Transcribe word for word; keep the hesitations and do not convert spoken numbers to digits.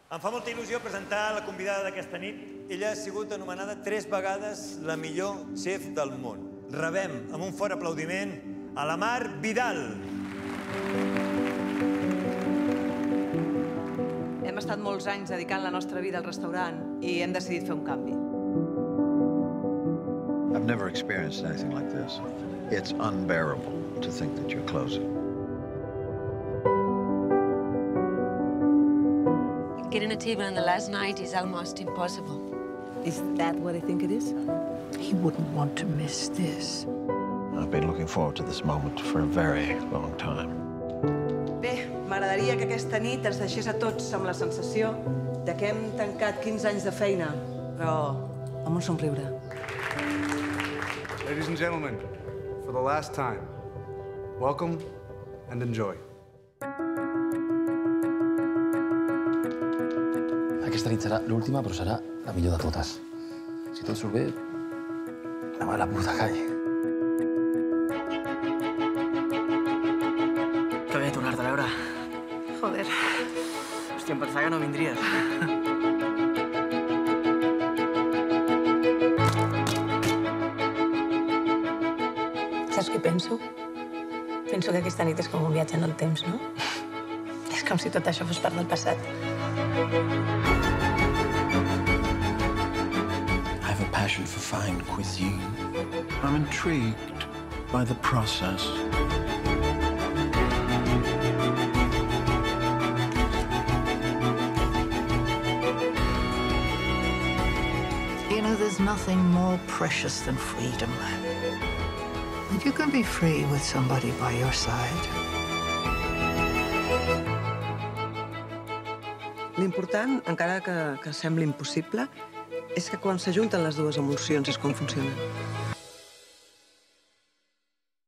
Em fa molta il·lusió presentar la convidada d'aquesta nit. Ella ha sigut anomenada tres vegades la millor xef del món. Rebem amb un fort aplaudiment a la Mar Vidal. Hem estat molts anys dedicant la nostra vida al restaurant i hem decidit fer un canvi. I've never experienced anything like this. It's unbearable to think that you're closing. Getting a table on the last night is almost impossible. Is that what I think it is? He wouldn't want to miss this. I've been looking forward to this moment for a very long time. Bé, m'agradaria que aquesta nit ens deixés a tots amb la sensació de que hem tancat quinze anys de feina, però amb un somriure. Ladies and gentlemen, for the last time, welcome and enjoy. Aquesta nit serà l'última, però serà la millor de totes. Si tot surt bé, demà a la puta calle. Que bé tornar-te a veure. Joder. Hòstia, em pensava que no vindries. Saps què penso? Penso que aquesta nit és com un viatge en el temps, no? És com si tot això fos part del passat. I have a passion for fine cuisine. I'm intrigued by the process. You know, there's nothing more precious than freedom. And you can be free with somebody by your side. L'important, encara que, que sembli impossible, és que quan s'ajunten les dues emocions és com funcionen.